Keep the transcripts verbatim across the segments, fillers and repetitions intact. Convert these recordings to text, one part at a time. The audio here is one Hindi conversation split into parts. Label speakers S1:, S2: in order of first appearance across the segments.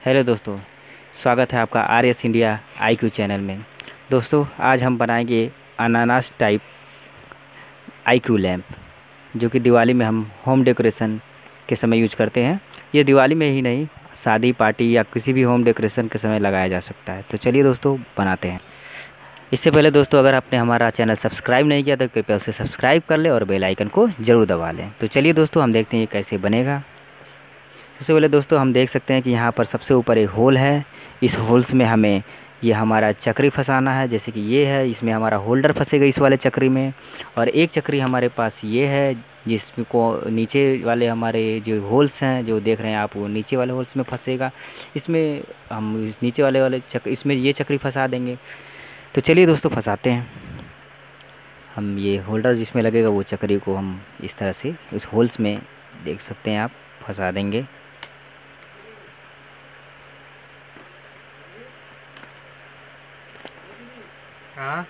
S1: हेलो दोस्तों, स्वागत है आपका R S India I Q channel में। दोस्तों, आज हम बनाएंगे अनानास टाइप आई क्यू लैम्प, जो कि दिवाली में हम होम डेकोरेशन के समय यूज करते हैं। ये दिवाली में ही नहीं, शादी पार्टी या किसी भी होम डेकोरेशन के समय लगाया जा सकता है। तो चलिए दोस्तों, बनाते हैं। इससे पहले दोस्तों, अगर आपने हमारा चैनल सब्सक्राइब नहीं किया तो कृपया उसे सब्सक्राइब कर लें और बेल आइकन को ज़रूर दबा लें। तो चलिए दोस्तों, हम देखते हैं ये कैसे बनेगा। सबसे पहले दोस्तों, हम देख सकते हैं कि यहाँ पर सबसे ऊपर एक होल है। इस होल्स में हमें ये हमारा चक्री फंसाना है। जैसे कि ये है, इसमें हमारा होल्डर फंसेगा इस वाले चक्री में। और एक चक्री हमारे पास ये है, जिसको नीचे वाले हमारे जो होल्स हैं जो देख रहे हैं आप, वो नीचे वाले होल्स में फंसेगा। इसमें हम इस नीचे वाले वाले चक्र इसमें ये चक्री फंसा देंगे। तो चलिए दोस्तों, फंसाते हैं। हम ये होल्डर जिसमें लगेगा वो चक्री को हम इस तरह से इस होल्स में देख सकते हैं आप, फंसा देंगे। हाँ,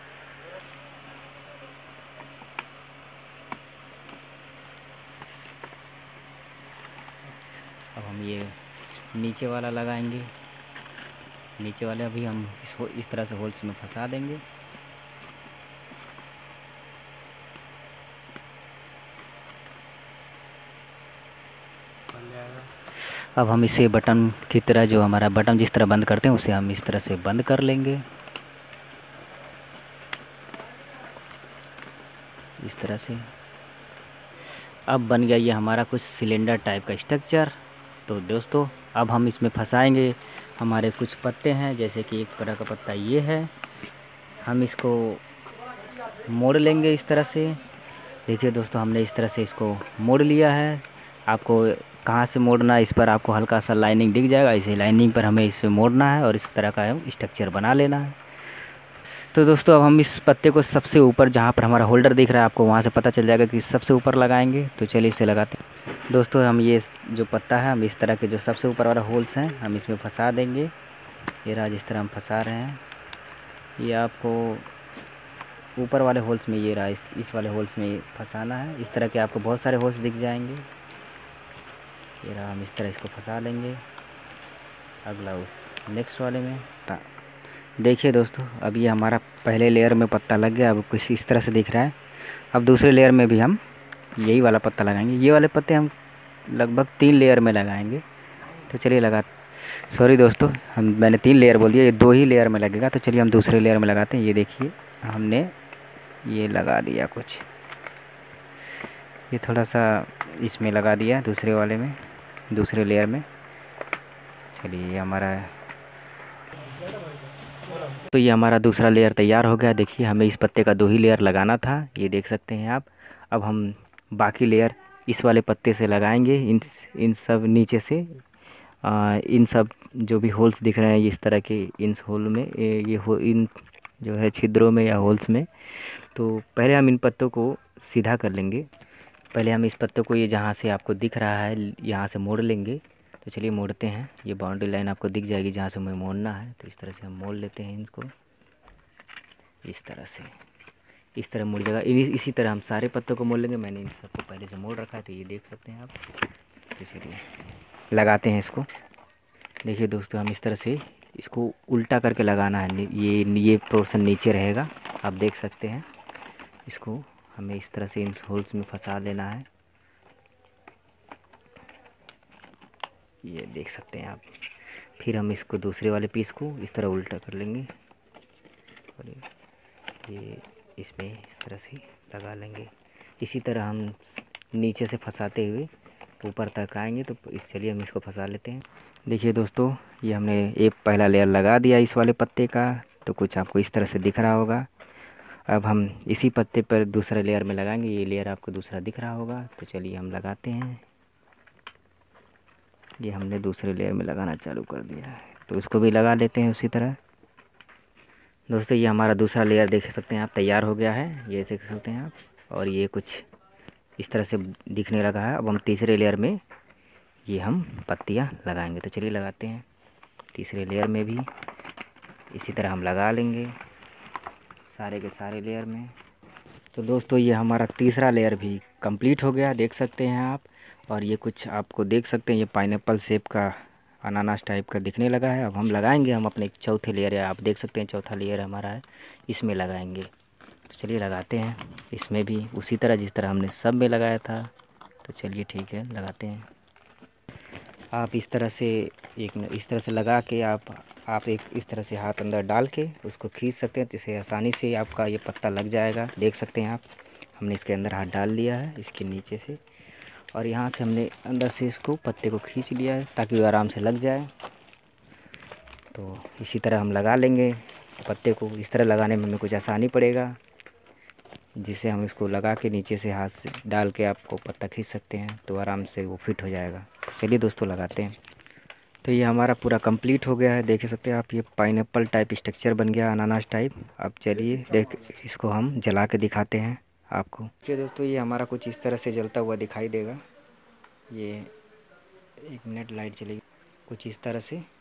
S1: अब हम ये नीचे वाला लगाएंगे। नीचे वाले अभी हम इस, इस तरह से होल्स में फंसा देंगे। अब हम इसे बटन की तरह, जो हमारा बटन जिस तरह बंद करते हैं उसे हम इस तरह से बंद कर लेंगे, इस तरह से। अब बन गया ये हमारा कुछ सिलेंडर टाइप का स्ट्रक्चर। तो दोस्तों, अब हम इसमें फंसाएंगे हमारे कुछ पत्ते हैं। जैसे कि एक तरह का पत्ता ये है, हम इसको मोड़ लेंगे इस तरह से। देखिए दोस्तों, हमने इस तरह से इसको मोड़ लिया है। आपको कहाँ से मोड़ना है, इस पर आपको हल्का सा लाइनिंग दिख जाएगा। इसे लाइनिंग पर हमें इसे मोड़ना है और इस तरह का स्ट्रक्चर बना लेना है। तो दोस्तों, अब हम इस पत्ते को सबसे ऊपर, जहाँ पर हमारा होल्डर दिख रहा है आपको, वहाँ से पता चल जाएगा कि सबसे ऊपर लगाएंगे। तो चलिए इसे लगाते हैं। दोस्तों, हम ये जो पत्ता है, हम इस तरह के जो सबसे ऊपर वाला होल्स हैं हम इसमें फंसा देंगे। ये रहा, जिस तरह हम फंसा रहे हैं। ये आपको ऊपर वाले होल्स में, ये रहा, इस, इस वाले होल्स में फंसाना है। इस तरह के आपको बहुत सारे होल्स दिख जाएंगे। ये रहा, हम इस तरह इसको फंसा लेंगे। अगला उस नेक्स्ट वाले में। देखिए दोस्तों, अब ये हमारा पहले लेयर में पत्ता लग गया। अब कुछ इस तरह से दिख रहा है। अब दूसरे लेयर में भी हम यही वाला पत्ता लगाएंगे। ये वाले पत्ते हम लगभग तीन लेयर में लगाएंगे। तो चलिए लगा सॉरी दोस्तों, हम मैंने तीन लेयर बोल दिया, ये दो ही लेयर में लगेगा। तो चलिए हम दूसरे लेयर में लगाते हैं। ये देखिए, हमने ये लगा दिया कुछ, ये थोड़ा सा इसमें लगा दिया, दूसरे वाले में, दूसरे लेयर में। चलिए, ये हमारा तो ये हमारा दूसरा लेयर तैयार हो गया। देखिए, हमें इस पत्ते का दो ही लेयर लगाना था, ये देख सकते हैं आप। अब हम बाकी लेयर इस वाले पत्ते से लगाएंगे। इन इन सब नीचे से आ, इन सब जो भी होल्स दिख रहे हैं इस तरह के, इन होल में ये, ये हो इन जो है छिद्रों में या होल्स में। तो पहले हम इन पत्तों को सीधा कर लेंगे। पहले हम इस पत्तों को, ये जहाँ से आपको दिख रहा है यहाँ से मोड़ लेंगे। तो चलिए मोड़ते हैं। ये बाउंड्री लाइन आपको दिख जाएगी जहाँ से हमें मोड़ना है। तो इस तरह से हम मोड़ लेते हैं इनको, इस तरह से। इस तरह मुड़ जाएगा। इसी तरह हम सारे पत्तों को मोड़ लेंगे। मैंने इन सबको पहले से मोड़ रखा है, तो ये देख सकते हैं आप। तो चलिए लगाते हैं इसको। देखिए दोस्तों, हम इस तरह से इसको उल्टा करके लगाना है। ये ये पोर्शन नीचे रहेगा, आप देख सकते हैं। इसको हमें इस तरह से इन होल्स में फंसा देना है। ये देख सकते हैं आप। फिर हम इसको दूसरे वाले पीस को इस तरह उल्टा कर लेंगे और ये इसमें इस तरह से लगा लेंगे। इसी तरह हम नीचे से फंसाते हुए ऊपर तक आएंगे। तो इस चलिए हम इसको फंसा लेते हैं। देखिए दोस्तों, ये हमने एक पहला लेयर लगा दिया इस वाले पत्ते का। तो कुछ आपको इस तरह से दिख रहा होगा। अब हम इसी पत्ते पर दूसरे लेयर में लगाएंगे। ये लेयर आपको दूसरा दिख रहा होगा। तो चलिए हम लगाते हैं। ये हमने दूसरे लेयर में लगाना चालू कर दिया है, तो इसको भी लगा देते हैं उसी तरह। दोस्तों, ये हमारा दूसरा लेयर देख सकते हैं आप, तैयार हो गया है, ये देख सकते हैं आप। और ये कुछ इस तरह से दिखने लगा है। अब हम तीसरे लेयर में ये हम पत्तियां लगाएंगे। तो चलिए लगाते हैं। तीसरे लेयर में भी इसी तरह हम लगा लेंगे, सारे के सारे लेयर में। तो दोस्तों, ये हमारा तीसरा लेयर भी कंप्लीट हो गया, देख सकते हैं आप। और ये कुछ आपको देख सकते हैं, ये पाइनएप्पल शेप का अनानास टाइप का दिखने लगा है। अब हम लगाएंगे, हम अपने चौथे लेयर है, आप देख सकते हैं चौथा लेयर हमारा है, इसमें लगाएंगे। तो चलिए लगाते हैं इसमें भी उसी तरह जिस तरह हमने सब में लगाया था। तो चलिए ठीक है, लगाते हैं। आप इस तरह से एक इस तरह से लगा के आप आप एक इस तरह से हाथ अंदर डाल के उसको खींच सकते हैं, जिससे आसानी से आपका ये पत्ता लग जाएगा। देख सकते हैं आप, हमने इसके अंदर हाथ डाल लिया है इसके नीचे से, और यहाँ से हमने अंदर से इसको पत्ते को खींच लिया है ताकि वो आराम से लग जाए। तो इसी तरह हम लगा लेंगे पत्ते को। इस तरह लगाने में हमें कुछ आसानी पड़ेगा, जिससे हम इसको लगा के नीचे से हाथ से डाल के आपको पत्ता खींच सकते हैं, तो आराम से वो फिट हो जाएगा। चलिए दोस्तों लगाते हैं। तो ये हमारा पूरा कंप्लीट हो गया है, देख सकते हैं आप, ये पाइनएप्पल टाइप स्ट्रक्चर बन गया, अनानास टाइप। अब चलिए देख इसको हम जला के दिखाते हैं आपको। देखिए दोस्तों, ये हमारा कुछ इस तरह से जलता हुआ दिखाई देगा। ये एक मिनट लाइट चलेगी, कुछ इस तरह से